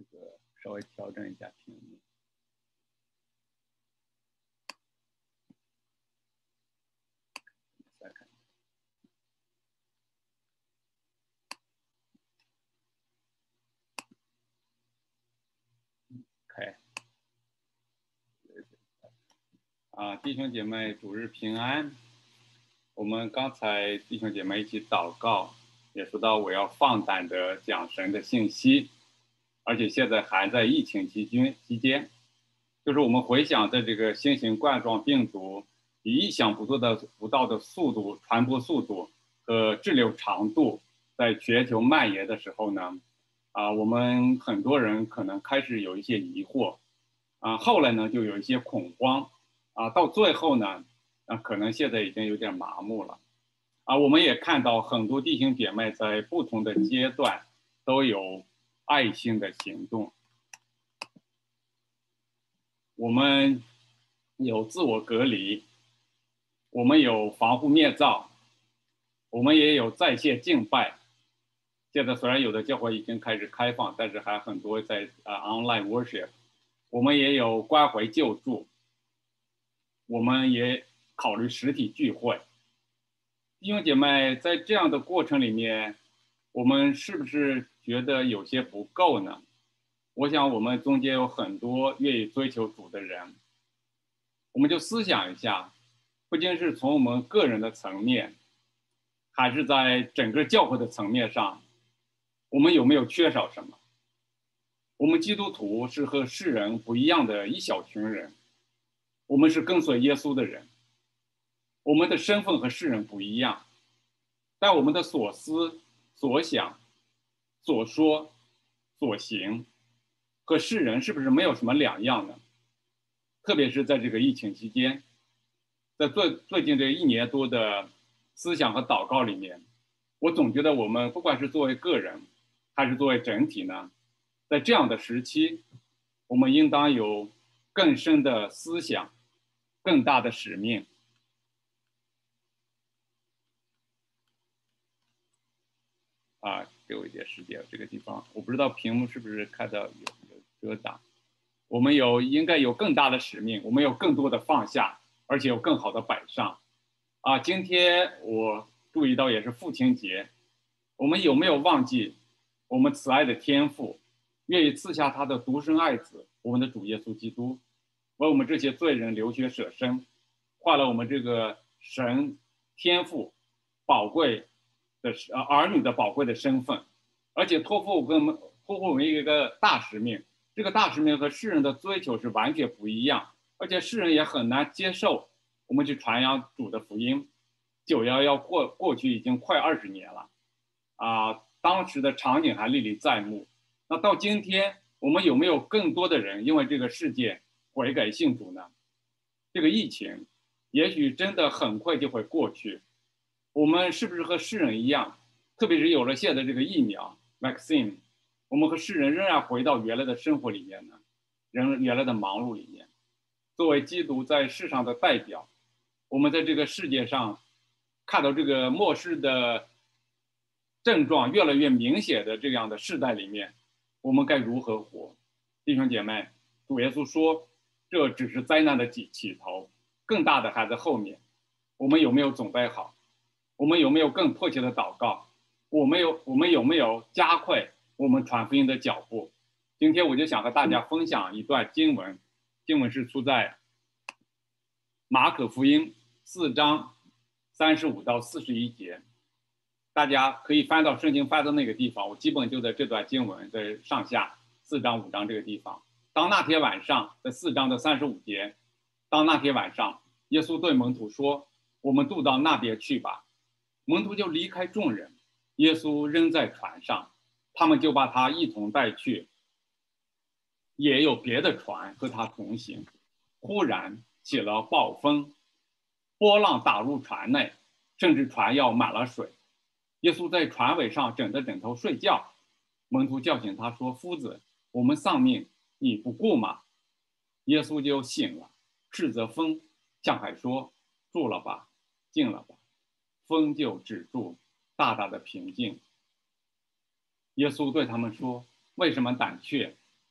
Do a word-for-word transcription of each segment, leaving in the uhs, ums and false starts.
个稍微调整一下屏幕。再看。OK。啊，弟兄姐妹，主日平安。我们刚才弟兄姐妹一起祷告，也说到我要放胆的讲神的信息，而且现在还在疫情期间期间，就是我们回想在这个新型冠状病毒以意想不到的不到的速度、传播速度和滞留长度在全球蔓延的时候呢，啊，我们很多人可能开始有一些疑惑，啊，后来呢就有一些恐慌，啊，到最后呢。啊，可能现在已经有点麻木了，啊，我们也看到很多弟兄姐妹在不同的阶段都有爱心的行动。我们有自我隔离，我们有防护面罩，我们也有在线敬拜。现在虽然有的教会已经开始开放，但是还很多在啊、uh, online worship。我们也有关怀救助，我们也考虑实体聚会。弟兄姐妹，在这样的过程里面，我们是不是觉得有些不够呢？我想我们中间有很多愿意追求主的人，我们就思想一下，不仅是从我们个人的层面，还是在整个教会的层面上，我们有没有缺少什么？我们基督徒是和世人不一样的一小群人，我们是跟随耶稣的人。我们的身份和世人不一样，但我们的所思、所想、所说、所行和世人是不是没有什么两样呢？特别是在这个疫情期间，在最最近这一年多的思想和祷告里面，我总觉得我们不管是作为个人，还是作为整体呢，在这样的时期，我们应当有更深的思想，更大的使命。啊，给我一点时间，这个地方我不知道屏幕是不是看到有有遮挡。我们有应该有更大的使命，我们有更多的放下，而且有更好的摆上。啊，今天我注意到也是父亲节，我们有没有忘记我们慈爱的天父，愿意赐下他的独生爱子，我们的主耶稣基督，为我们这些罪人流血舍身，换了我们这个神天父宝贵的呃儿女的宝贵的身份，而且托付我们托付我们一个大使命，这个大使命和世人的追求是完全不一样，而且世人也很难接受我们去传扬主的福音。九幺幺过过去已经快二十年了，啊，当时的场景还历历在目。那到今天，我们有没有更多的人因为这个事件悔改信主呢？这个疫情也许真的很快就会过去，我们是不是和世人一样，特别是有了现在这个疫苗 vaccine， 我们和世人仍然回到原来的生活里面呢？人原来的忙碌里面，作为基督在世上的代表，我们在这个世界上看到这个末世的症状越来越明显的这样的世代里面，我们该如何活？弟兄姐妹，主耶稣说，这只是灾难的起起头，更大的还在后面。我们有没有准备好？我们有没有更迫切的祷告？我们有我们有没有加快我们传福音的脚步？今天我就想和大家分享一段经文，经文是出在马可福音四章三十五到四十一节，大家可以翻到圣经翻到那个地方，我基本就在这段经文在上下四章五章这个地方。当那天晚上，在四章的三十五节，当那天晚上，耶稣对门徒说：“我们渡到那边去吧。”门徒就离开众人，耶稣仍在船上，他们就把他一同带去。也有别的船和他同行。忽然起了暴风，波浪打入船内，甚至船要满了水。耶稣在船尾上枕着枕头睡觉，门徒叫醒他说：“夫子，我们丧命，你不顾吗？”耶稣就醒了，斥责风，向海说：“住了吧，静了吧。”风就止住，大大的平静。耶稣对他们说：“为什么胆怯？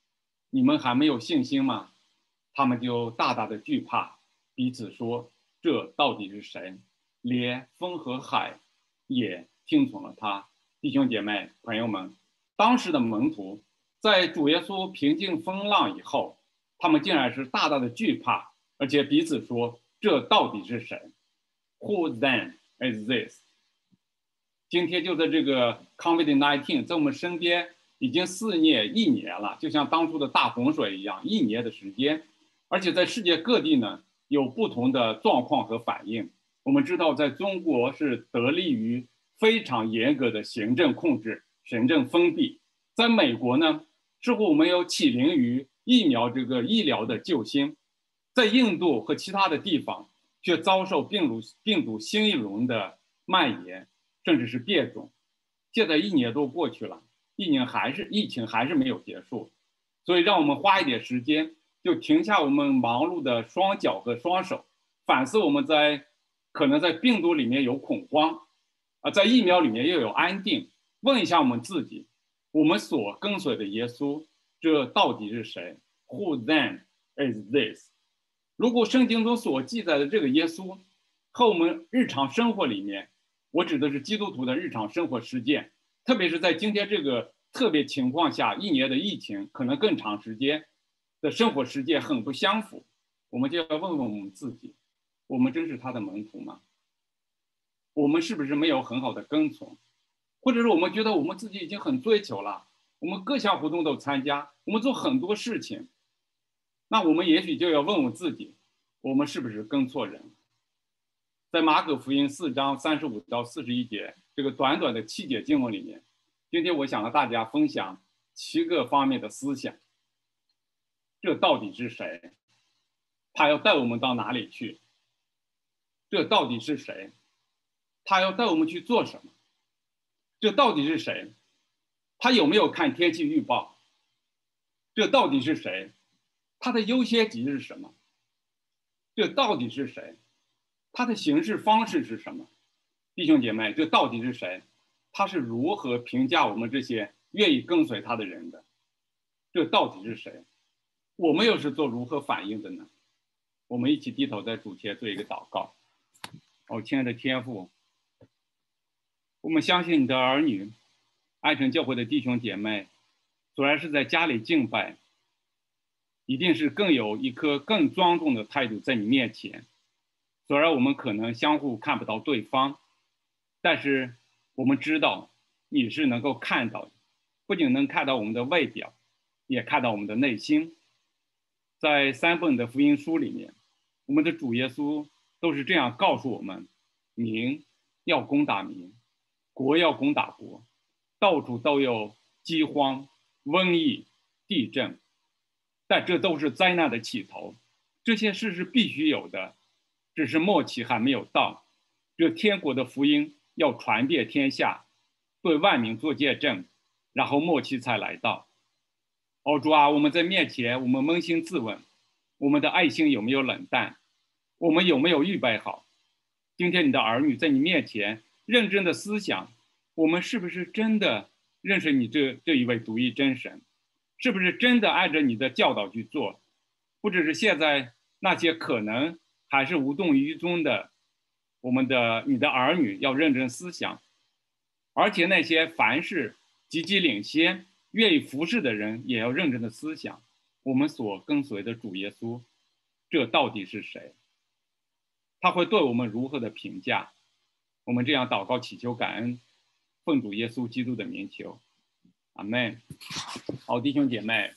你们还没有信心吗？他们就大大的惧怕，彼此说：这到底是谁？连风和海也听从了他。弟兄姐妹、朋友们，当时的门徒在主耶稣平静风浪以后，他们竟然是大大的惧怕，而且彼此说：这到底是谁？ Who then is this？ 今天就在这个 COVID 十九 在我们身边已经肆虐一年了，就像当初的大洪水一样，一年的时间。而且在世界各地呢，有不同的状况和反应。我们知道，在中国是得力于非常严格的行政控制、行政封闭；在美国呢，似乎我们有起灵于疫苗这个医疗的救星；在印度和其他的地方，却遭受病毒病毒新一轮的蔓延，甚至是变种。现在一年多过去了，一年还是疫情还是没有结束，所以让我们花一点时间。就停下我们忙碌的双脚和双手，反思我们在可能在病毒里面有恐慌，啊，在疫苗里面又有安定。问一下我们自己，我们所跟随的耶稣，这到底是谁 ？Who then is this？ 如果圣经中所记载的这个耶稣和我们日常生活里面，我指的是基督徒的日常生活实践，特别是在今天这个特别情况下，一年的疫情可能更长时间。的生活实践很不相符，我们就要问问我们自己：我们真是他的门徒吗？我们是不是没有很好的跟从？或者是我们觉得我们自己已经很追求了，我们各项活动都参加，我们做很多事情，那我们也许就要问问自己：我们是不是跟错人？在马可福音四章三十五到四十一节这个短短的七节经文里面，今天我想和大家分享七个方面的思想。这到底是谁？他要带我们到哪里去？这到底是谁？他要带我们去做什么？这到底是谁？他有没有看天气预报？这到底是谁？他的优先级是什么？这到底是谁？他的行事方式是什么？弟兄姐妹，这到底是谁？他是如何评价我们这些愿意跟随他的人的？这到底是谁？我们又是做如何反应的呢？我们一起低头在主前做一个祷告。哦，亲爱的天父，我们相信你的儿女，爱城教会的弟兄姐妹，虽然是在家里敬拜，一定是更有一颗更庄重的态度在你面前。虽然我们可能相互看不到对方，但是我们知道你是能够看到的，不仅能看到我们的外表，也看到我们的内心。在三本的福音书里面，我们的主耶稣都是这样告诉我们：民要攻打民，国要攻打国，到处都有饥荒、瘟疫、地震，但这都是灾难的起头。这些事是必须有的，只是末期还没有到。这天国的福音要传遍天下，对万民做见证，然后末期才来到。哦，主啊，我们在面前，我们扪心自问，我们的爱心有没有冷淡？我们有没有预备好？今天你的儿女在你面前认真的思想，我们是不是真的认识你这这一位独一真神？是不是真的按着你的教导去做？不只是现在那些可能还是无动于衷的，我们的你的儿女要认真思想，而且那些凡事积极领先、愿意服侍的人也要认真的思想，我们所跟随的主耶稣，这到底是谁？他会对我们如何的评价？我们这样祷告祈求感恩，奉主耶稣基督的名求，阿们。好，弟兄姐妹，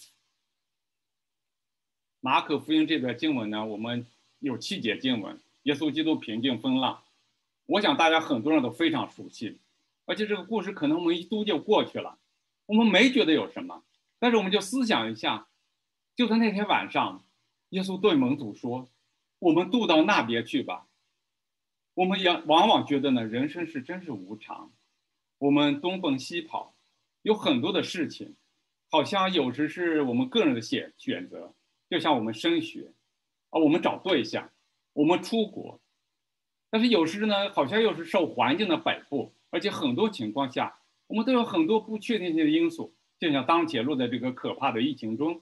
马可福音这段经文呢，我们有七节经文，耶稣基督平静风浪，我想大家很多人都非常熟悉，而且这个故事可能我们一读就过去了，我们没觉得有什么，但是我们就思想一下，就在那天晚上，耶稣对门徒说：我们渡到那边去吧。我们也往往觉得呢，人生是真是无常，我们东奔西跑，有很多的事情，好像有时是我们个人的选选择，就像我们升学啊，我们找对象，我们出国，但是有时呢，好像又是受环境的摆布，而且很多情况下，我们都有很多不确定性的因素，就像当前落在这个可怕的疫情中，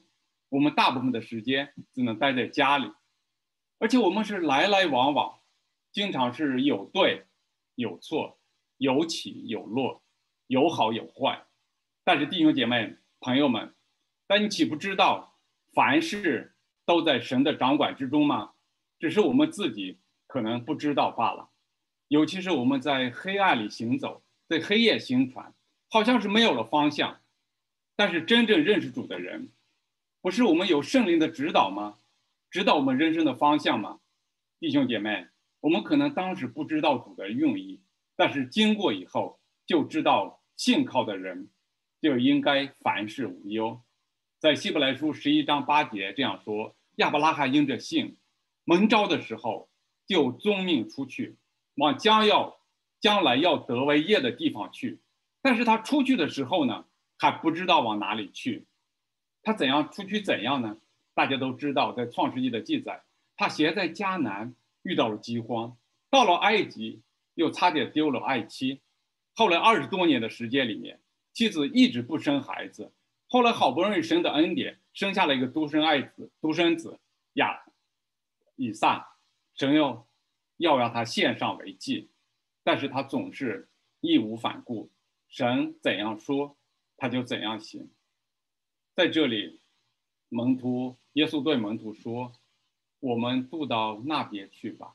我们大部分的时间只能待在家里，而且我们是来来往往，经常是有对有错，有起有落，有好有坏。但是弟兄姐妹朋友们，但你岂不知道凡事都在神的掌管之中吗？只是我们自己可能不知道罢了。尤其是我们在黑暗里行走，在黑夜行船，好像是没有了方向。但是真正认识主的人，不是我们有圣灵的指导吗？指导我们人生的方向吗？弟兄姐妹，我们可能当时不知道主的用意，但是经过以后就知道，信靠的人就应该凡事无忧。在希伯来书十一章八节这样说：亚伯拉罕因着信，蒙召的时候就遵命出去，往将要将来要得为业的地方去。但是他出去的时候呢，还不知道往哪里去。他怎样出去怎样呢？大家都知道，在创世纪的记载，他先在迦南遇到了饥荒，到了埃及又差点丢了爱妻。后来二十多年的时间里面，妻子一直不生孩子，后来好不容易生的恩典，生下了一个独生爱子独生子亚以撒，神又要让他献上为祭，但是他总是义无反顾，神怎样说他就怎样行。在这里，门徒耶稣对门徒说：我们渡到那边去吧。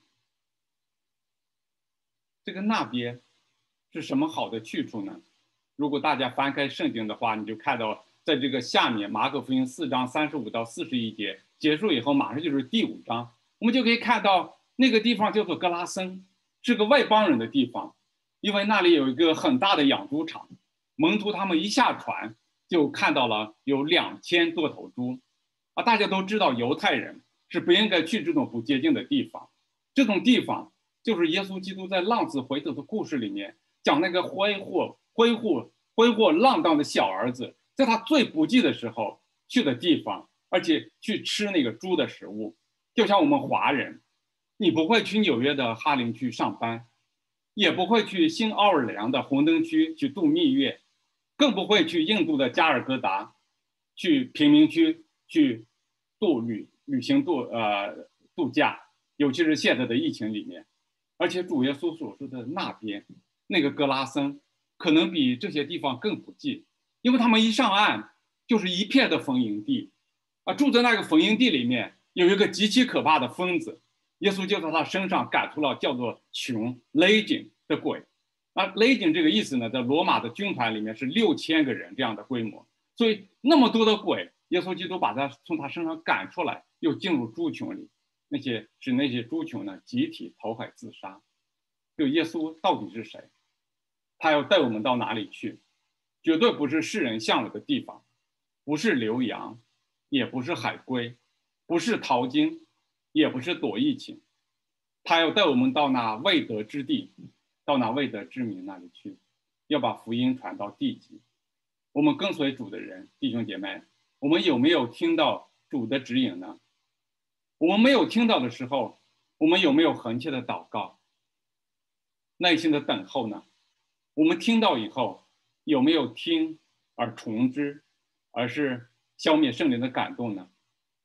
这个那边是什么好的去处呢？如果大家翻开圣经的话，你就看到在这个下面马可福音四章三十五到四十一节结束以后，马上就是第五章，我们就可以看到那个地方叫做格拉森，是个外邦人的地方，因为那里有一个很大的养猪场。门徒他们一下船就看到了有两千多头猪啊！大家都知道犹太人是不应该去这种不洁净的地方，这种地方就是耶稣基督在浪子回头的故事里面讲那个挥霍挥霍挥霍浪荡的小儿子，在他最不济的时候去的地方，而且去吃那个猪的食物。就像我们华人，你不会去纽约的哈林区上班，也不会去新奥尔良的红灯区去度蜜月，更不会去印度的加尔各答去贫民区去度旅旅行度呃度假，尤其是现在的疫情里面。而且主耶稣所说的那边那个格拉森，可能比这些地方更不济，因为他们一上岸就是一片的坟营地啊，住在那个坟营地里面有一个极其可怕的疯子，耶稣就在他身上赶出了叫做穷 legion 的鬼。啊 legion 这个意思呢，在罗马的军团里面是六千个人这样的规模，所以那么多的鬼，耶稣基督把他从他身上赶出来，又进入猪群里，那些使那些猪群呢集体投海自杀。就耶稣到底是谁？他要带我们到哪里去？绝对不是世人向往的地方，不是留洋，也不是海龟，不是淘金，也不是躲疫情。他要带我们到那未得之地，到那未得之民那里去，要把福音传到地极。我们跟随主的人，弟兄姐妹，我们有没有听到主的指引呢？我们没有听到的时候，我们有没有恒切的祷告，耐心的等候呢？我们听到以后，有没有听而从之，而是消灭圣灵的感动呢？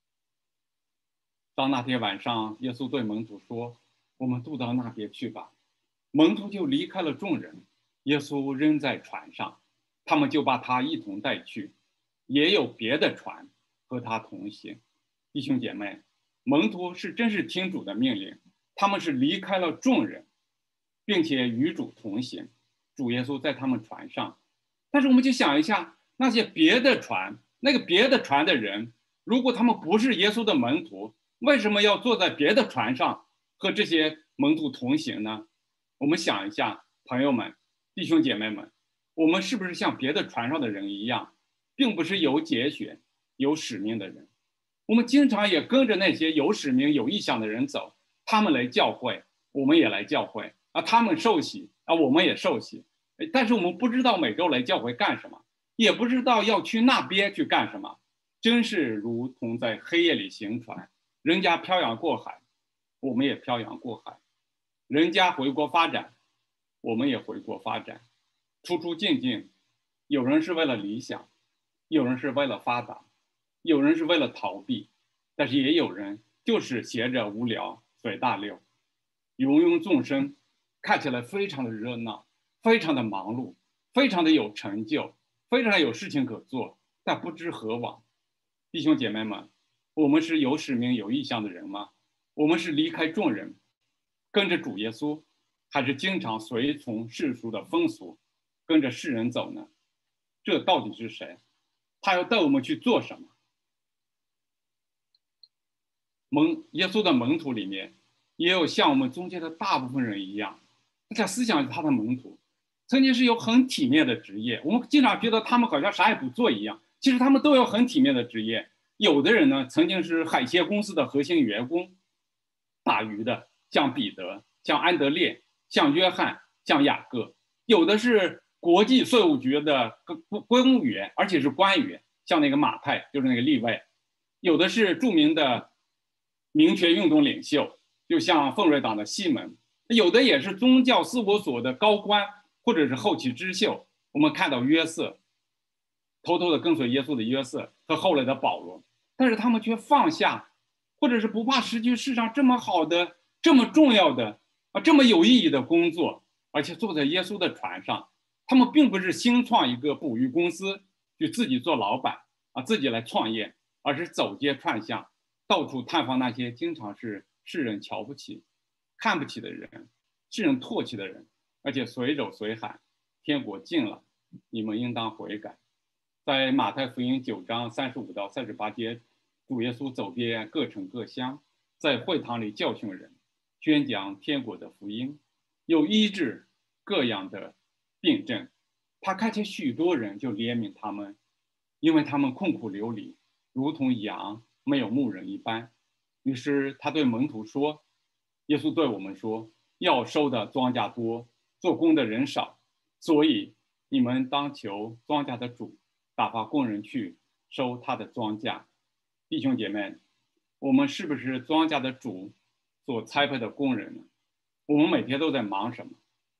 当那天晚上，耶稣对门徒说：我们渡到那边去吧。门徒就离开了众人，耶稣仍在船上，他们就把他一同带去，也有别的船和他同行。弟兄姐妹，门徒是真是听主的命令，他们是离开了众人，并且与主同行。主耶稣在他们船上，但是我们就想一下，那些别的船，那个别的船的人，如果他们不是耶稣的门徒，为什么要坐在别的船上和这些门徒同行呢？我们想一下，朋友们、弟兄姐妹们，我们是不是像别的船上的人一样，并不是有节选、有使命的人？我们经常也跟着那些有使命、有意向的人走，他们来教会，我们也来教会啊，他们受洗啊，我们也受洗。但是我们不知道每周来教会干什么，也不知道要去那边去干什么，真是如同在黑夜里行船，人家漂洋过海，我们也漂洋过海，人家回国发展，我们也回国发展，出出进进，有人是为了理想，有人是为了发达， 有人是为了逃避，但是也有人就是闲着无聊随大流，芸芸众生，看起来非常的热闹，非常的忙碌，非常的有成就，非常的有事情可做，但不知何往。弟兄姐妹们，我们是有使命有意向的人吗？我们是离开众人，跟着主耶稣，还是经常随从世俗的风俗，跟着世人走呢？这到底是谁？他要带我们去做什么？蒙耶稣的门徒里面，也有像我们中间的大部分人一样，在思想他的门徒曾经是有很体面的职业，我们经常觉得他们好像啥也不做一样，其实他们都有很体面的职业。有的人呢，曾经是海鲜公司的核心员工，打鱼的，像彼得，像安德烈，像约翰，像雅各；有的是国际税务局的公务员，而且是官员，像那个马太，就是那个利未；有的是著名的民权运动领袖，就像奉瑞党的西门；有的也是宗教事务所的高官，或者是后起之秀。我们看到约瑟，偷偷的跟随耶稣的约瑟和后来的保罗，但是他们却放下，或者是不怕失去世上这么好的、这么重要的啊、这么有意义的工作，而且坐在耶稣的船上。他们并不是新创一个捕鱼公司，去自己做老板啊，自己来创业，而是走街串巷，到处探访那些经常是世人瞧不起、看不起的人，世人唾弃的人，而且随走随喊：“天国近了，你们应当悔改。”在马太福音九章三十五到三十八节，主耶稣走遍各城各乡，在会堂里教训人，宣讲天国的福音，有医治各样的病症。他看见许多人，就怜悯他们，因为他们困苦流离，如同羊没有牧人一般。于是他对门徒说：“耶稣对我们说，要收的庄稼多，做工的人少，所以你们当求庄稼的主打发工人去收他的庄稼。”弟兄姐妹，我们是不是庄稼的主所差派的工人呢？我们每天都在忙什么？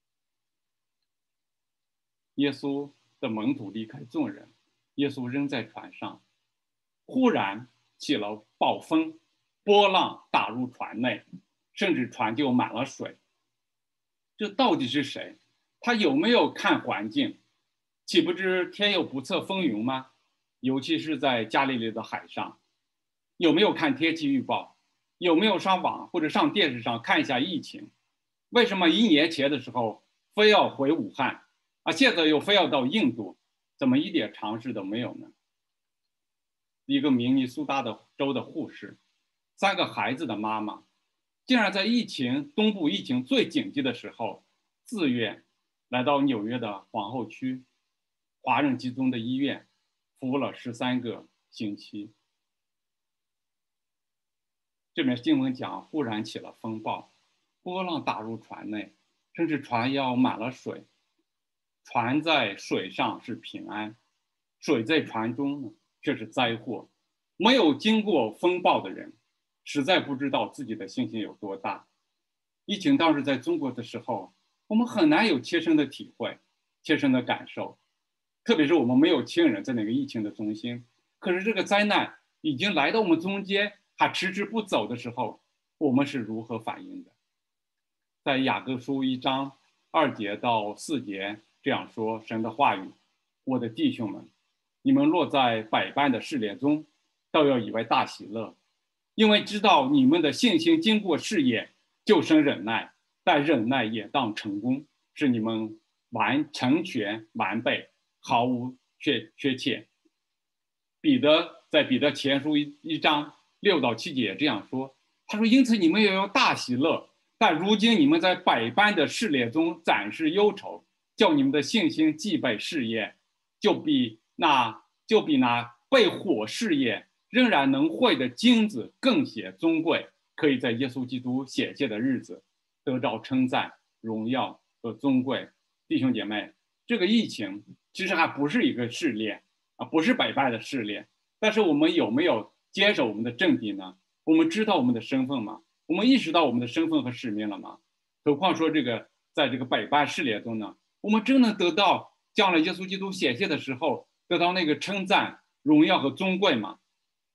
耶稣的门徒离开众人，耶稣仍在船上，忽然起了暴风，波浪打入船内，甚至船就满了水。这到底是谁？他有没有看环境？岂不知天有不测风云吗？尤其是在加利利的海上，有没有看天气预报？有没有上网或者上电视上看一下疫情？为什么一年前的时候非要回武汉啊，现在又非要到印度？怎么一点常识都没有呢？一个明尼苏达的州的护士，三个孩子的妈妈，竟然在疫情东部疫情最紧急的时候，自愿来到纽约的皇后区华人集中的医院，服务了十三个星期。这边经文讲，忽然起了风暴，波浪打入船内，甚至船要满了水。船在水上是平安，水在船中呢却是灾祸。没有经过风暴的人，实在不知道自己的信心有多大。疫情当时在中国的时候，我们很难有切身的体会、切身的感受，特别是我们没有亲人在那个疫情的中心。可是这个灾难已经来到我们中间，还迟迟不走的时候，我们是如何反应的？在雅各书一章二节到四节这样说神的话语：我的弟兄们，你们落在百般的试炼中，都要以为大喜乐，因为知道你们的信心经过试验，就生忍耐，但忍耐也当成功，使你们完成全完备，毫无缺缺欠。彼得在彼得前书一一章六到七节也这样说，他说：因此你们也要大喜乐，但如今你们在百般的试炼中暂时忧愁，叫你们的信心既被试验，就比那就比那被火试验仍然能会的金子更显尊贵，可以在耶稣基督显现的日子得到称赞、荣耀和尊贵。弟兄姐妹，这个疫情其实还不是一个试炼啊，不是百般的试炼，但是我们有没有坚守我们的阵地呢？我们知道我们的身份吗？我们意识到我们的身份和使命了吗？何况说这个在这个百般试炼中呢，我们真能得到将来耶稣基督显现的时候得到那个称赞、荣耀和尊贵吗？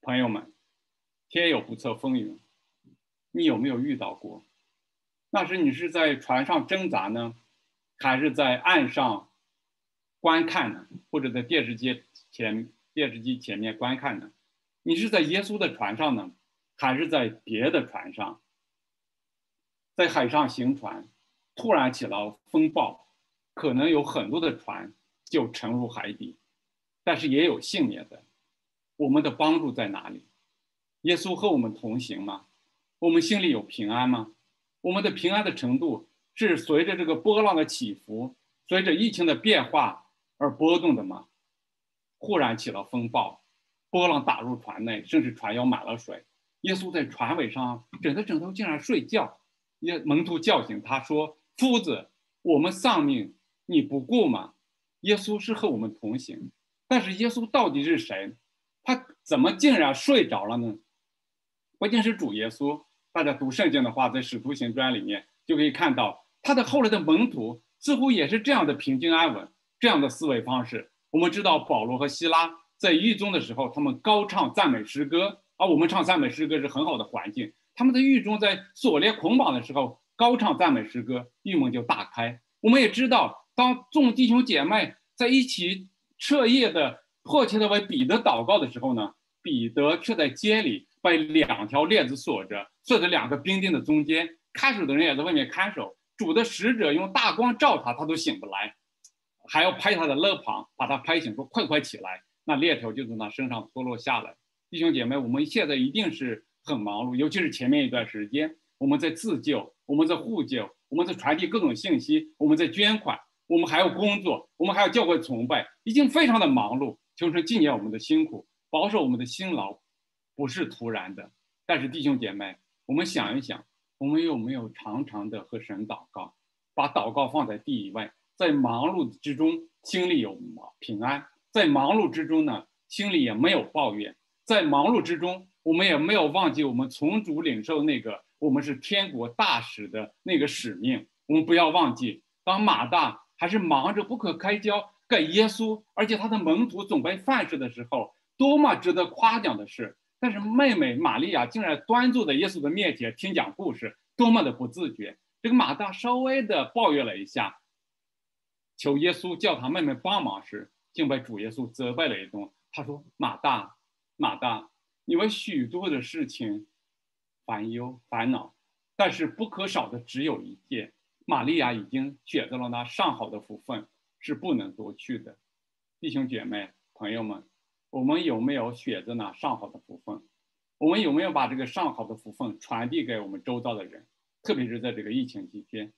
朋友们，天有不测风云，你有没有遇到过？那时你是在船上挣扎呢，还是在岸上观看呢？或者在电视机前电视机前面观看呢？你是在耶稣的船上呢，还是在别的船上？在海上行船，突然起了风暴，可能有很多的船就沉入海底，但是也有幸免的。我们的帮助在哪里？耶稣和我们同行吗？我们心里有平安吗？我们的平安的程度是随着这个波浪的起伏，随着疫情的变化而波动的吗？忽然起了风暴，波浪打入船内，甚至船要满了水。耶稣在船尾上枕着枕头竟然睡觉。耶门徒叫醒他说：夫子，我们丧命，你不顾吗？耶稣是和我们同行，但是耶稣到底是谁？他怎么竟然睡着了呢？不仅是主耶稣，大家读圣经的话，在使徒行传里面就可以看到，他的后来的门徒似乎也是这样的平静安稳，这样的思维方式。我们知道保罗和希拉在狱中的时候，他们高唱赞美诗歌，而我们唱赞美诗歌是很好的环境。他们在狱中在锁链捆绑的时候高唱赞美诗歌，狱门就大开。我们也知道，当众弟兄姐妹在一起彻夜的迫切的为彼得祷告的时候呢，彼得却在监里被两条链子锁着，锁在两个兵丁的中间，看守的人也在外面看守。主的使者用大光照他，他都醒不来，还要拍他的肋旁，把他拍醒，说快快起来。那链条就从他身上脱落下来。弟兄姐妹，我们现在一定是很忙碌，尤其是前面一段时间，我们在自救，我们在互救，我们在传递各种信息，我们在捐款，我们还要工作，我们还要教会崇拜，已经非常的忙碌。求神纪念我们的辛苦，保守我们的辛劳，不是突然的。但是弟兄姐妹，我们想一想，我们有没有常常的和神祷告，把祷告放在第一位，在忙碌之中心里有平安，在忙碌之中呢，心里也没有抱怨，在忙碌之中我们也没有忘记我们从主领受那个我们是天国大使的那个使命。我们不要忘记，当马大还是忙着不可开交给耶稣，而且他的门徒总被犯事的时候，多么值得夸奖的事。但是妹妹玛利亚竟然端坐在耶稣的面前听讲故事，多么的不自觉。这个马大稍微的抱怨了一下，求耶稣叫他妹妹帮忙时，竟被主耶稣责备了一顿。他说：马大，马大，你为许多的事情烦忧烦恼，但是不可少的只有一件，玛利亚已经选择了那上好的福分，是不能夺去的。弟兄姐妹朋友们，我们有没有选择那上好的福分？我们有没有把这个上好的福分传递给我们周遭的人？特别是在这个疫情期间，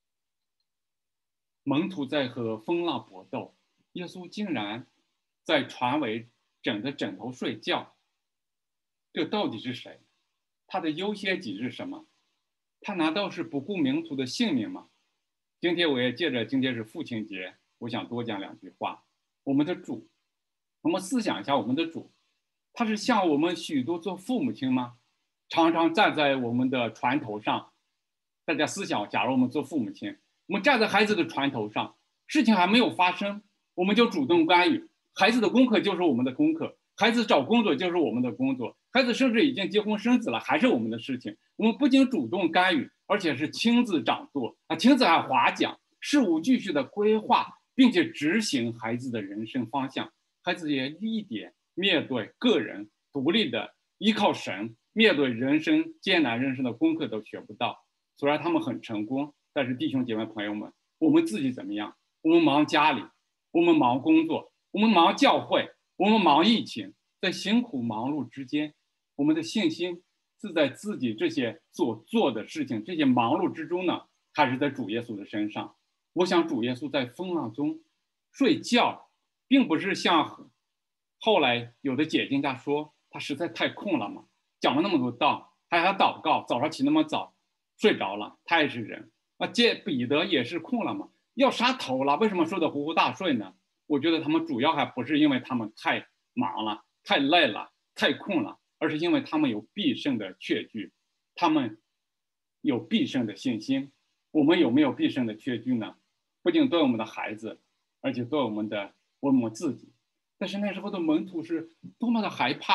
门徒在和风浪搏斗，耶稣竟然在船尾枕着枕头睡觉。这到底是谁？他的优先级是什么？他难道是不顾门徒的性命吗？今天我也借着今天是父亲节，我想多讲两句话。我们的主，我们思想一下我们的主，他是像我们许多做父母亲吗？常常站在我们的船头上。大家思想，假如我们做父母亲，我们站在孩子的船头上，事情还没有发生，我们就主动干预。孩子的功课就是我们的功课，孩子找工作就是我们的工作，孩子甚至已经结婚生子了，还是我们的事情。我们不仅主动干预，而且是亲自掌舵啊，亲自还划桨，事无巨细的规划，并且执行孩子的人生方向。孩子也一点面对个人独立的依靠神，面对人生艰难人生的功课都学不到。虽然他们很成功，但是弟兄姐妹朋友们，我们自己怎么样？我们忙家里，我们忙工作，我们忙教会，我们忙疫情，在辛苦忙碌之间，我们的信心是在自己这些所做的事情，这些忙碌之中呢，还是在主耶稣的身上？我想主耶稣在风浪中睡觉，并不是像后来有的解经家说他实在太空了嘛，讲了那么多道，还要祷告，早上起那么早，睡着了，他也是人啊。这彼得也是空了嘛，要杀头了，为什么说的呼呼大睡呢？我觉得他们主要还不是因为他们太忙了、太累了、太空了，而是因为他们有必胜的确据，他们有必胜的信心。我们有没有必胜的确据呢？不仅对我们的孩子，而且对我们的我们自己。但是那时候的门徒是多么的害怕呀！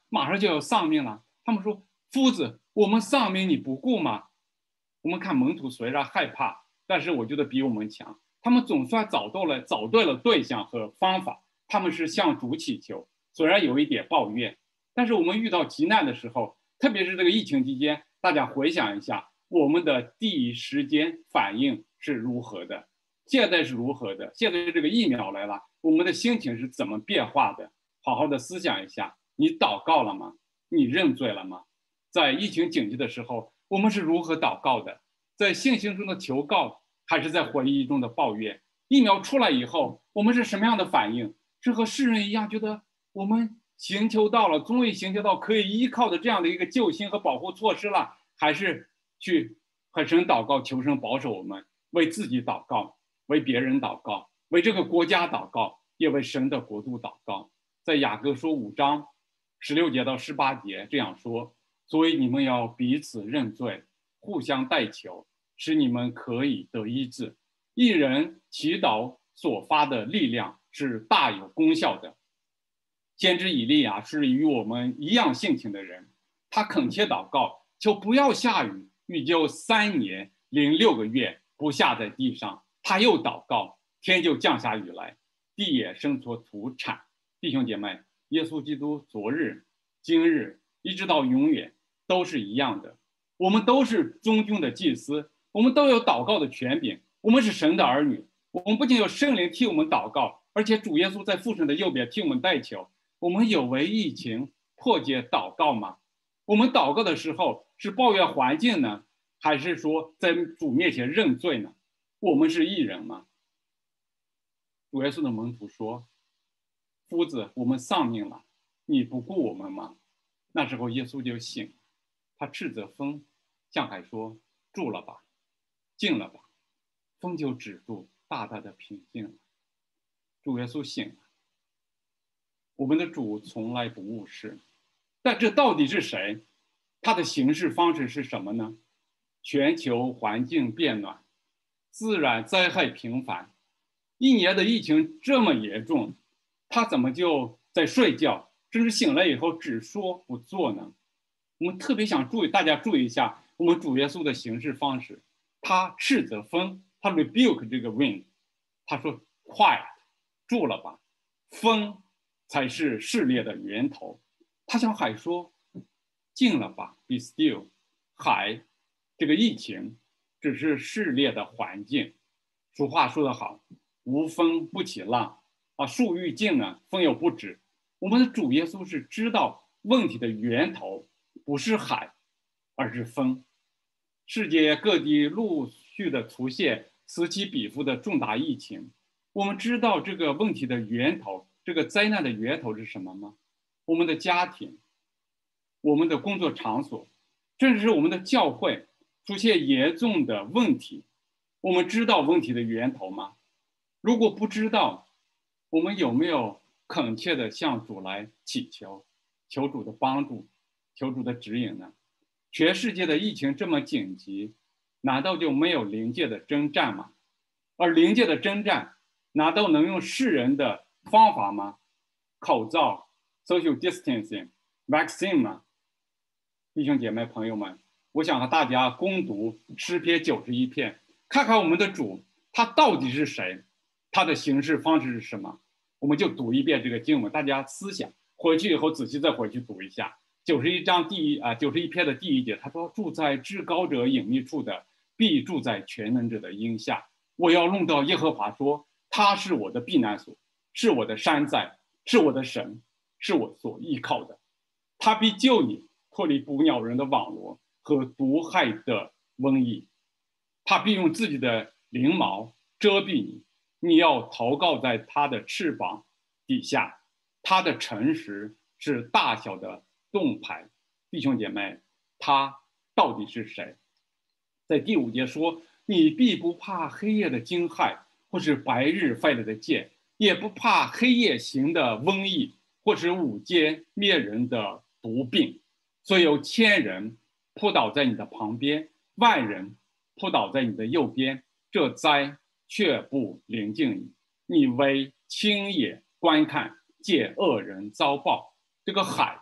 马上就要丧命了。他们说：“夫子，我们丧命你不顾吗？”我们看门徒虽然害怕，但是我觉得比我们强。他们总算找到了找对了对象和方法。他们是向主祈求，虽然有一点抱怨，但是我们遇到急难的时候，特别是这个疫情期间，大家回想一下，我们的第一时间反应是如何的？现在是如何的？现在这个疫苗来了，我们的心情是怎么变化的？好好的思想一下，你祷告了吗？你认罪了吗？在疫情紧急的时候，我们是如何祷告的？在信心中的求告，还是在回忆中的抱怨？疫苗出来以后，我们是什么样的反应？是和世人一样，觉得我们寻求到了，终于寻求到可以依靠的这样的一个救星和保护措施了，还是去和神祷告，求神保守我们，为自己祷告，为别人祷告，为这个国家祷告，也为神的国度祷告。在雅各书五章十六节到十八节这样说：所以你们要彼此认罪，互相代求，使你们可以得医治。一人祈祷所发的力量是大有功效的。先知以利亚是与我们一样性情的人，他恳切祷告，求不要下雨，雨就三年零六个月不下在地上。他又祷告，天就降下雨来，地也生出土产。弟兄姐妹，耶稣基督昨日、今日一直到永远都是一样的。我们都是中军的祭司，我们都有祷告的权柄，我们是神的儿女。我们不仅有圣灵替我们祷告，而且主耶稣在父神的右边替我们代求。我们有为疫情破解祷告吗？我们祷告的时候是抱怨环境呢，还是说在主面前认罪呢？我们是义人吗？主耶稣的门徒说：“夫子，我们丧命了，你不顾我们吗？”那时候耶稣就醒了，他斥责风，向海说：“住了吧，静了吧。”风就止住，大大的平静了。主耶稣醒了。我们的主从来不误事，但这到底是谁？他的行事方式是什么呢？全球环境变暖，自然灾害频繁，一年的疫情这么严重，他怎么就在睡觉，甚至醒了以后只说不做呢？我们特别想注意，大家注意一下我们主耶稣的行事方式。他斥责风，他 rebuke 这个 wind， 他说 quiet， 住了吧。风才是试炼的源头。他向海说：“静了吧 ，be still。”海，这个疫情只是试炼的环境。俗话说得好，无风不起浪啊，树欲静呢，风又不止。我们的主耶稣是知道问题的源头不是海，而是风。世界各地陆续的出现此起彼伏的重大疫情，我们知道这个问题的源头。这个灾难的源头是什么吗？我们的家庭，我们的工作场所，甚至是我们的教会出现严重的问题，我们知道问题的源头吗？如果不知道，我们有没有恳切的向主来祈求，求主的帮助，求主的指引呢？全世界的疫情这么紧急，难道就没有灵界的征战吗？而灵界的征战，难道能用世人的方法吗？口罩 social distancing vaccine 吗？弟兄姐妹朋友们，我想和大家攻读诗篇九十一篇，看看我们的主他到底是谁，他的行事方式是什么。我们就读一遍这个经文，大家思想回去以后仔细再回去读一下。九十一章第一啊，九十一篇的第一节，他说：“住在至高者隐秘处的，必住在全能者的荫下。我要论到耶和华说，他是我的避难所，是我的山寨，是我的神，是我所依靠的。他必救你脱离捕鸟人的网罗和毒害的瘟疫。他必用自己的翎毛遮蔽你，你要投靠在他的翅膀底下。他的诚实是大小的盾牌。”弟兄姐妹，他到底是谁？在第五节说：“你必不怕黑夜的惊骇，或是白日飞来的箭，也不怕黑夜行的瘟疫，或是午间灭人的毒病。虽有千人扑倒在你的旁边，万人扑倒在你的右边，这灾却不临近你。你为亲眼观看，见恶人遭报。”这个海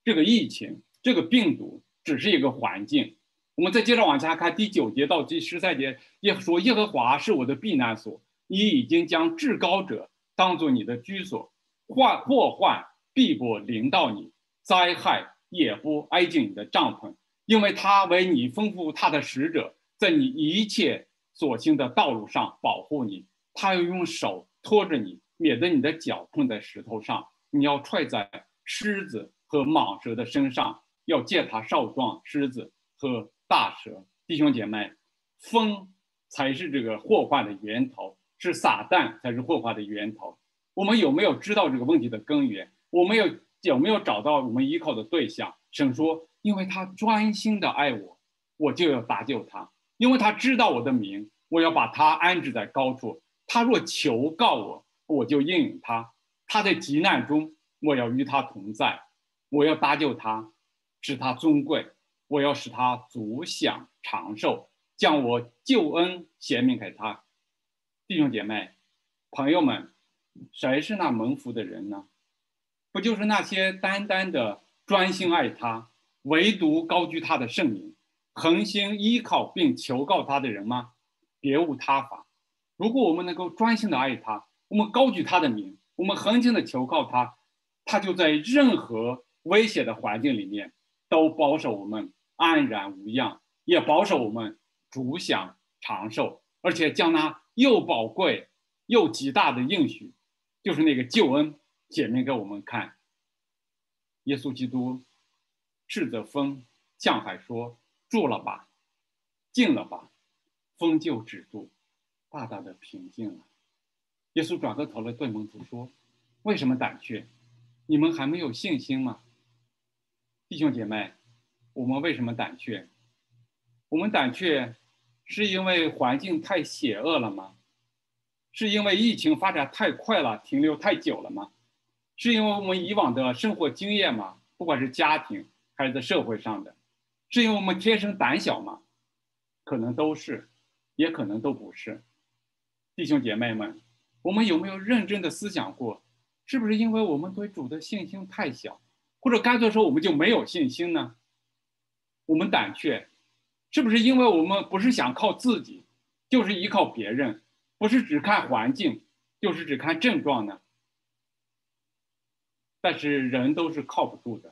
这个疫情，这个病毒只是一个环境。我们再接着往下看，第九节到第十三节，耶说耶和华是我的避难所，你已经将至高者当作你的居所，患祸患必不临到你，灾害也不挨近你的帐篷，因为他为你吩咐他的使者，在你一切所行的道路上保护你，他要用手托着你，免得你的脚碰在石头上。你要踹在狮子和蟒蛇的身上，要借它少壮狮子和大蛇。弟兄姐妹，风才是这个祸患的源头，是撒旦才是祸患的源头。我们有没有知道这个问题的根源？我们有有没有找到我们依靠的对象？神说，因为他专心的爱我，我就要搭救他，因为他知道我的名，我要把他安置在高处。他若求告我，我就应允他。他在急难中，我要与他同在，我要搭救他，使他尊贵，我要使他足享长寿，将我救恩显明给他。弟兄姐妹朋友们，谁是那蒙福的人呢？不就是那些单单的专心爱他，唯独高居他的圣名，恒心依靠并求告他的人吗？别无他法。如果我们能够专心的爱他，我们高举他的名，我们恒心的求告他，他就在任何危险的环境里面都保守我们安然无恙，也保守我们主享长寿，而且将那又宝贵又极大的应许，就是那个救恩显明给我们看。耶稣基督斥责风，向海说，住了吧，静了吧，风就止住，大大的平静了。耶稣转过头来对门徒说，为什么胆怯？你们还没有信心吗？弟兄姐妹，我们为什么胆怯？我们胆怯是因为环境太邪恶了吗？是因为疫情发展太快了，停留太久了吗？是因为我们以往的生活经验吗？不管是家庭还是在社会上的，是因为我们天生胆小吗？可能都是，也可能都不是。弟兄姐妹们，我们有没有认真的思想过，是不是因为我们对主的信心太小，或者干脆说我们就没有信心呢？我们胆怯，是不是因为我们不是想靠自己，就是依靠别人，不是只看环境，就是只看症状呢？但是人都是靠不住的，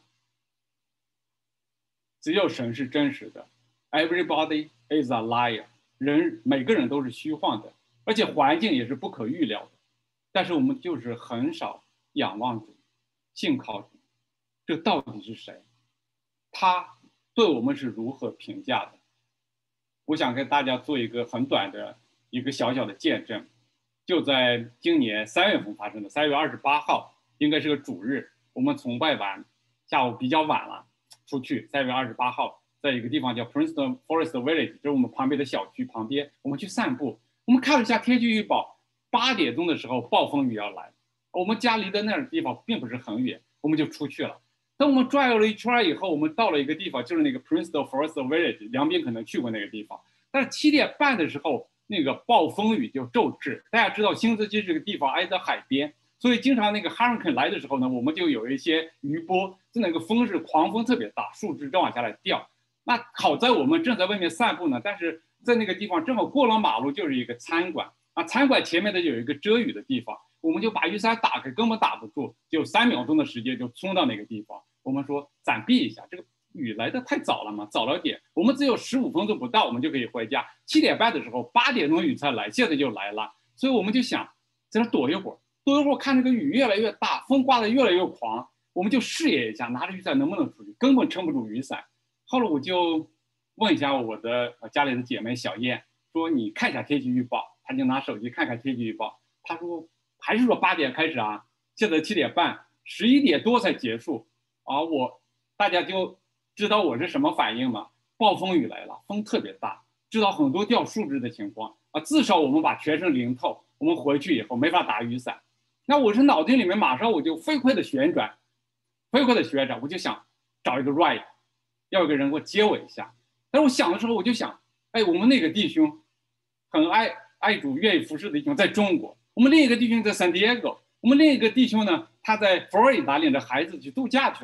只有神是真实的。 Everybody is a liar， 人每个人都是虚幻的，而且环境也是不可预料的。但是我们就是很少仰望主，信靠主。这到底是谁？他对我们是如何评价的？我想跟大家做一个很短的一个小小的见证。就在今年三月份发生的，三月二十八号应该是个主日，我们从外晚下午比较晚了出去。三月二十八号在一个地方叫 Princeton Forest Village， 就是我们旁边的小区旁边，我们去散步。我们看了一下天气预报，八点钟的时候暴风雨要来，我们家离的那个地方并不是很远，我们就出去了。等我们转悠了一圈以后，我们到了一个地方，就是那个 Princeton Forest Village， 梁斌可能去过那个地方。但是七点半的时候，那个暴风雨就骤至。大家知道新泽西这个地方挨着海边，所以经常那个 hurricane 来的时候呢，我们就有一些余波，就那个风是狂风特别大，树枝正往下来掉。那好在我们正在外面散步呢，但是在那个地方正好过了马路就是一个餐馆啊，餐馆前面的有一个遮雨的地方，我们就把雨伞打开，根本打不住，就三秒钟的时间就冲到那个地方。我们说暂避一下，这个雨来的太早了嘛，早了点，我们只有十五分钟不到，我们就可以回家。七点半的时候，八点钟雨才来，现在就来了，所以我们就想在那躲一会儿，躲一会儿看那个雨越来越大，风刮得越来越狂，我们就试验一下，拿着雨伞能不能出去，根本撑不住雨伞。后来我就问一下我的家里的姐妹小燕，说你看一下天气预报，她就拿手机看看天气预报，她说还是说八点开始啊，现在七点半，十一点多才结束啊，我大家就知道我是什么反应吗？暴风雨来了，风特别大，知道很多掉树枝的情况啊，至少我们把全身淋透，我们回去以后没法打雨伞。那我是脑筋里面马上我就飞快的旋转，飞快的旋转，我就想找一个 ride， 要有个人给我接我一下。但是我想的时候，我就想，哎，我们那个弟兄很爱爱主、愿意服侍的弟兄在中国，我们另一个弟兄在 San Diego， 我们另一个弟兄呢，他在佛罗里达领着孩子去度假去了。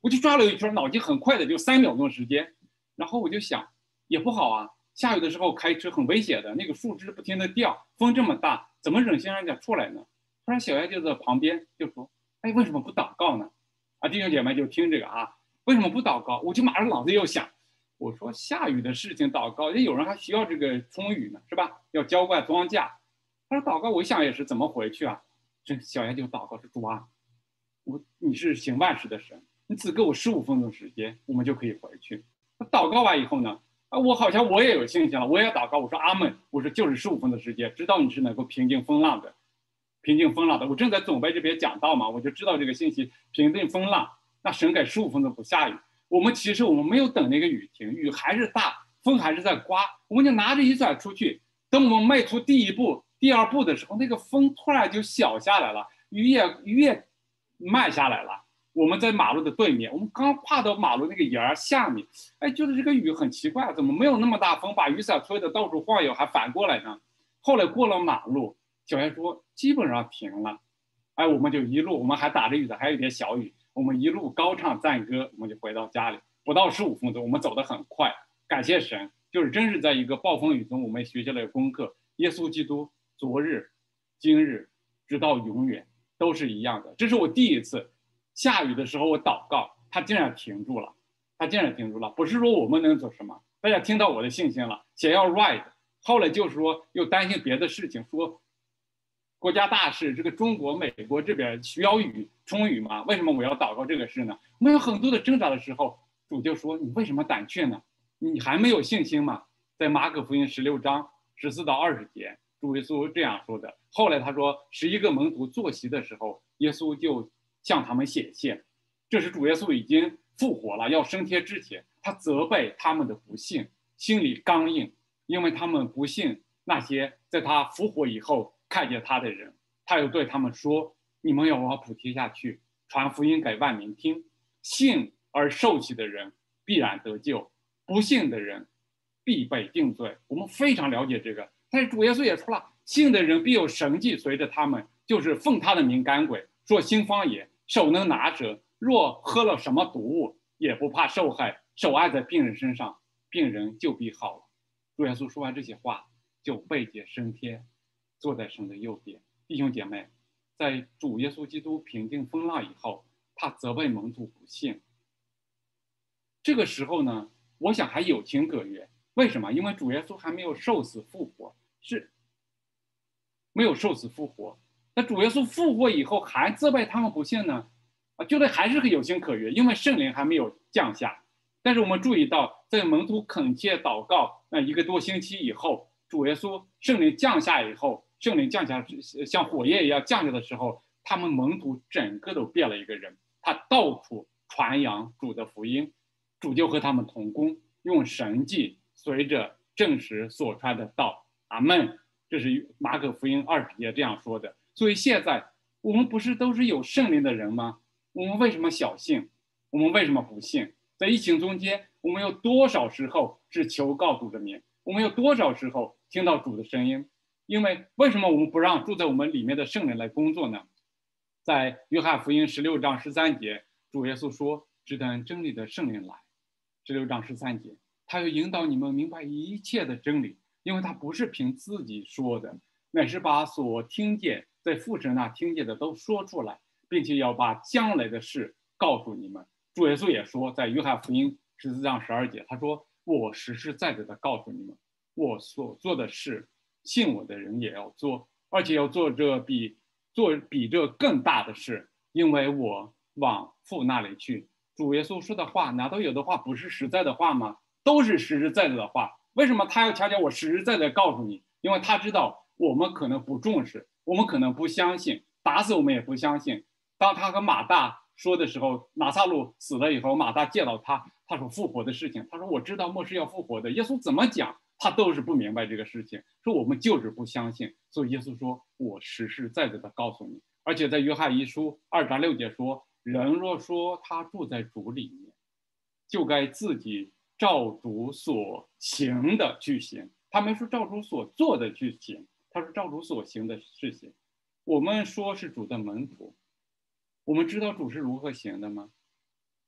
我就转了一圈，脑筋很快的就三秒钟时间，然后我就想也不好啊，下雨的时候开车很危险的，那个树枝不停的掉，风这么大，怎么忍心让人家出来呢？突然小丫就在旁边就说：“哎，为什么不祷告呢？”啊，弟兄姐妹就听这个啊，为什么不祷告？我就马上脑子又想，我说下雨的事情祷告，有人还需要这个充雨呢，是吧？要浇灌庄稼。他说祷告，我想也是怎么回去啊？这小丫就祷告说：“主啊，我你是行万事的神，你只给我十五分钟时间，我们就可以回去。”他祷告完以后呢，啊，我好像我也有信心了，我也祷告，我说阿门，我说就是十五分钟的时间，知道你是能够平静风浪的。平静风浪的，我正在总备这边讲道嘛，我就知道这个信息，平静风浪。那神给十五分钟不下雨，我们其实我们没有等那个雨停，雨还是大，风还是在刮，我们就拿着雨伞出去。等我们迈出第一步、第二步的时候，那个风突然就小下来了，雨也雨也慢下来了。我们在马路的对面，我们刚跨到马路那个沿儿下面，哎，就是这个雨很奇怪，怎么没有那么大风，把雨伞吹得到处晃悠，还反过来呢？后来过了马路。小孩说基本上停了，哎，我们就一路，我们还打着雨的，还有一点小雨，我们一路高唱赞歌，我们就回到家里，不到十五分钟，我们走得很快，感谢神，就是真是在一个暴风雨中，我们学习了功课，耶稣基督昨日、今日，直到永远都是一样的。这是我第一次下雨的时候我祷告，他竟然停住了，他竟然停住了，不是说我们能做什么，大家听到我的信心了，想要 ride， 后来就是说又担心别的事情，说国家大事，这个中国、美国这边需要雨充雨吗？为什么我要祷告这个事呢？我们有很多的挣扎的时候，主就说：“你为什么胆怯呢？你还没有信心吗？”在马可福音十六章十四到二十节，主耶稣这样说的。后来他说，十一个门徒坐席的时候，耶稣就向他们显现。这是主耶稣已经复活了，要升天之前，他责备他们的不信，心里刚硬，因为他们不信那些在他复活以后看见他的人，他又对他们说：“你们要往普天下去，传福音给万民听。信而受洗的人必然得救，不信的人必被定罪。”我们非常了解这个，但是主耶稣也说了，信的人必有神迹随着他们，就是奉他的名赶鬼，说新方言，手能拿蛇，若喝了什么毒物，也不怕受害，手按在病人身上，病人就必好了。主耶稣说完这些话，就背解升天，坐在神的右边。弟兄姐妹，在主耶稣基督平定风浪以后，他责备门徒不信。这个时候呢，我想还有情可原。为什么？因为主耶稣还没有受死复活，是没有受死复活。那主耶稣复活以后还责备他们不信呢？啊，觉得还是个有情可原，因为圣灵还没有降下。但是我们注意到，在门徒恳切祷告那一个多星期以后，主耶稣圣灵降下以后，圣灵降下像火焰一样降下的时候，他们门徒整个都变了一个人，他到处传扬主的福音，主就和他们同工，用神迹随着证实所传的道。阿门。这是马可福音二十节这样说的。所以现在我们不是都是有圣灵的人吗？我们为什么小信？我们为什么不信？在疫情中间，我们有多少时候是求告主的名？我们有多少时候听到主的声音？因为为什么我们不让住在我们里面的圣灵来工作呢？在约翰福音十六章十三节，主耶稣说：“只等真理的圣灵来。”十六章十三节，他要引导你们明白一切的真理，因为他不是凭自己说的，乃是把所听见在父神那听见的都说出来，并且要把将来的事告诉你们。主耶稣也说，在约翰福音十四章十二节，他说：“我实实在在的告诉你们，我所做的事，信我的人也要做，而且要做这比做比这更大的事，因为我往父那里去。”主耶稣说的话，难道有的话不是实在的话吗？都是实实在在的话。为什么他要强调我实实在在告诉你？因为他知道我们可能不重视，我们可能不相信，打死我们也不相信。当他和马大说的时候，拿撒路死了以后，马大见到他，他说复活的事情，他说我知道末世要复活的。耶稣怎么讲，他都是不明白这个事情，说我们就是不相信。所以耶稣说，我实实在在的告诉你。而且在约翰一书二章六节说，人若说他住在主里面，就该自己照主所行的去行。他没说照主所做的去行，他说照主所行的事情。我们说是主的门徒，我们知道主是如何行的吗？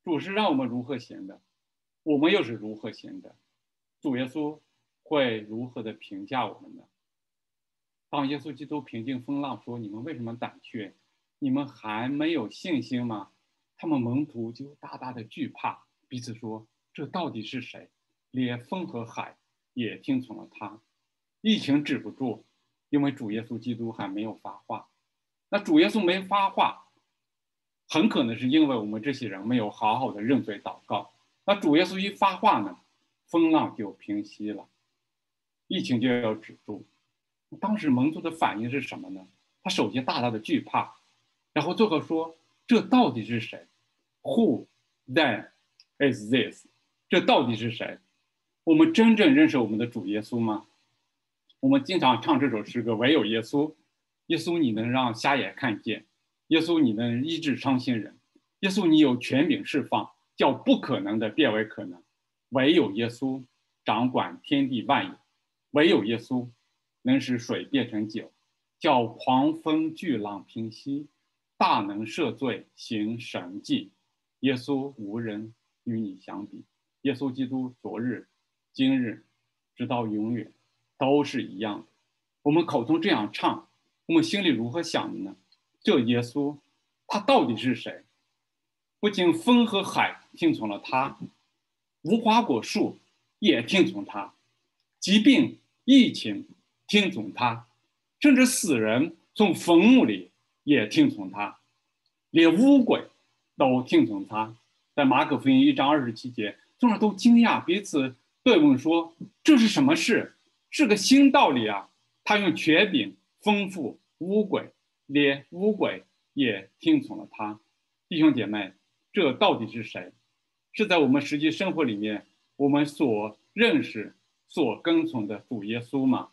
主是让我们如何行的，我们又是如何行的？主耶稣会如何的评价我们呢？当耶稣基督平静风浪说：“你们为什么胆怯？你们还没有信心吗？”他们门徒就大大的惧怕，彼此说：“这到底是谁？连风和海也听从了他。”疫情止不住，因为主耶稣基督还没有发话。那主耶稣没发话，很可能是因为我们这些人没有好好的认罪祷告。那主耶稣一发话呢，风浪就平息了，疫情就要止住。当时蒙族的反应是什么呢？他首先大大的惧怕，然后最后说：“这到底是谁 ？Who then is this？ 这到底是谁？我们真正认识我们的主耶稣吗？”我们经常唱这首诗歌：“唯有耶稣，耶稣你能让瞎眼看见，耶稣你能医治伤心人，耶稣你有权柄释放，叫不可能的变为可能。唯有耶稣掌管天地万有，唯有耶稣能使水变成酒，叫狂风巨浪平息，大能赦罪行神迹。耶稣无人与你相比，耶稣基督昨日今日直到永远都是一样的。”我们口中这样唱，我们心里如何想的呢？这耶稣他到底是谁？不仅风和海听从了他，无花果树也听从他，疾病疫情听从他，甚至死人从坟墓里也听从他，连污鬼都听从他。在马可福音一章二十七节，众人都惊讶，彼此对问说：“这是什么事？是个新道理啊！他用权柄丰富污鬼，连污鬼也听从了他。”弟兄姐妹，这到底是谁？是在我们实际生活里面我们所认识、所跟从的主耶稣吗？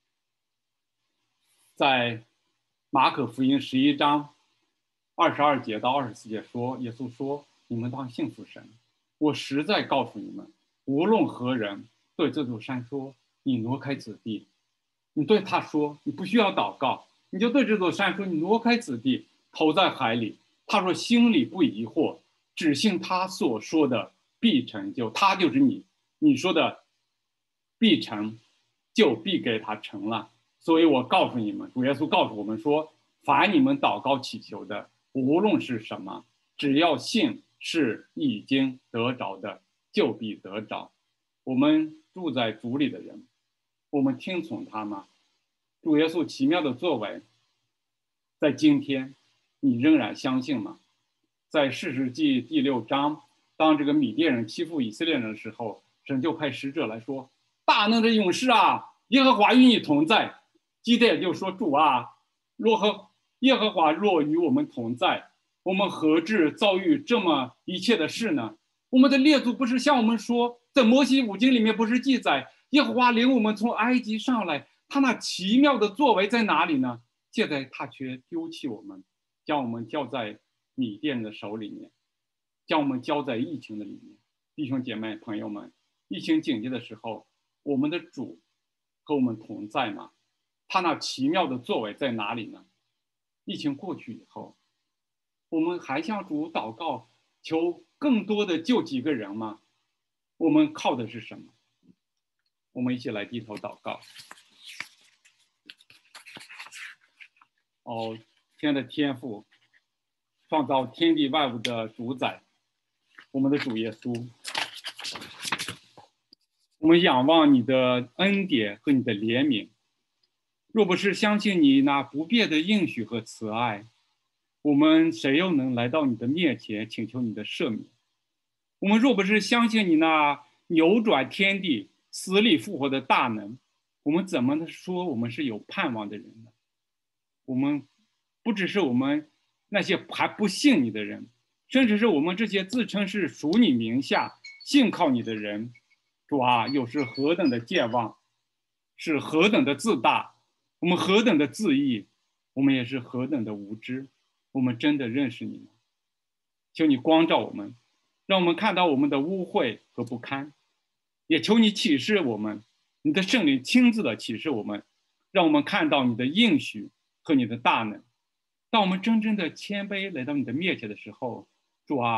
在马可福音十一章二十二节到二十四节说，耶稣说：“你们当信服神。我实在告诉你们，无论何人对这座山说，你挪开此地，你对他说，你不需要祷告，你就对这座山说，你挪开此地，投在海里。他说心里不疑惑，只信他所说的必成就。他就是你，你说的必成就必给他成了。所以我告诉你们，主耶稣告诉我们说，凡你们祷告祈求的，无论是什么，只要信是已经得着的，就必得着。”我们住在主里的人，我们听从他吗？主耶稣奇妙的作为，在今天你仍然相信吗？在士师记第六章，当这个米甸人欺负以色列人的时候，神就派使者来说：“大能的勇士啊，耶和华与你同在。”基甸就说：“主啊，若和耶和华若与我们同在，我们何至遭遇这么一切的事呢？我们的列祖不是向我们说，在摩西五经里面不是记载耶和华领我们从埃及上来，他那奇妙的作为在哪里呢？现在他却丢弃我们，将我们交在米甸的手里面，将我们交在疫情的里面。”弟兄姐妹朋友们，疫情紧急的时候，我们的主和我们同在吗？他那奇妙的作为在哪里呢？疫情过去以后，我们还向主祷告，求更多的救几个人吗？我们靠的是什么？我们一起来低头祷告。哦，天的天父，创造天地万物的主宰，我们的主耶稣，我们仰望你的恩典和你的怜悯。若不是相信你那不变的应许和慈爱，我们谁又能来到你的面前请求你的赦免？我们若不是相信你那扭转天地死里复活的大能，我们怎么能说我们是有盼望的人呢？我们不只是我们那些还不信你的人，甚至是我们这些自称是属你名下信靠你的人，主啊，又是何等的健忘，是何等的自大，我们何等的自义，我们也是何等的无知。我们真的认识你吗？求你光照我们，让我们看到我们的污秽和不堪，也求你启示我们，你的圣灵亲自的启示我们，让我们看到你的应许和你的大能。当我们真正的谦卑来到你的面前的时候，主啊，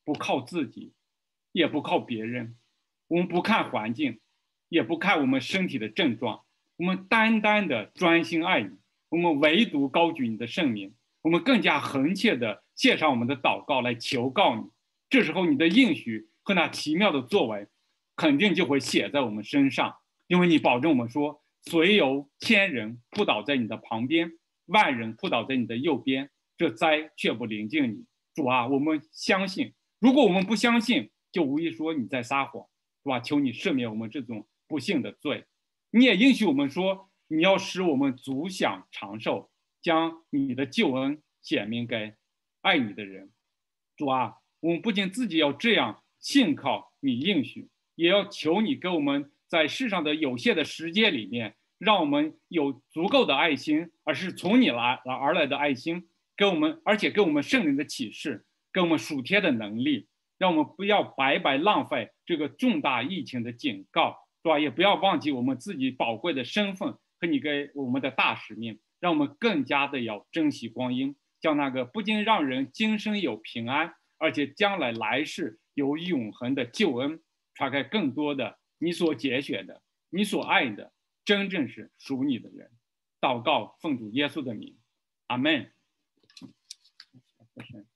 不靠自己，也不靠别人，我们不看环境，也不看我们身体的症状，我们单单的专心爱你，我们唯独高举你的圣名，我们更加恒切的献上我们的祷告来求告你。这时候你的应许和那奇妙的作为肯定就会写在我们身上，因为你保证我们说，虽有千人扑倒在你的旁边，万人扑倒在你的右边，这灾却不临近你。主啊，我们相信，如果我们不相信，就无疑说你在撒谎，是吧？求你赦免我们这种不幸的罪。你也应许我们说，你要使我们足享长寿，将你的救恩显明给爱你的人。主啊，我们不仅自己要这样信靠你应许，也要求你给我们在世上的有限的时间里面，让我们有足够的爱心，而是从你来而来的爱心，给我们，而且给我们圣灵的启示，给我们属天的能力，让我们不要白白浪费这个重大疫情的警告，是吧？也不要忘记我们自己宝贵的身份和你给我们的大使命，让我们更加的要珍惜光阴，叫那个不仅让人今生有平安，而且将来来世有永恒的救恩，传开更多的你所拣选的、你所爱的，真正是属你的人。祷告奉主耶稣的名，阿门。